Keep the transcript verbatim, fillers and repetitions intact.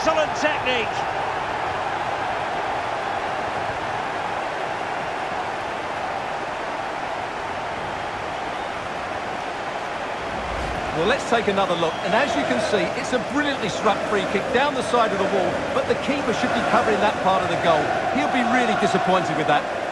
Excellent technique. Well, let's take another look, and as you can see, it's a brilliantly struck free kick down the side of the wall, but the keeper should be covering that part of the goal. He'll be really disappointed with that.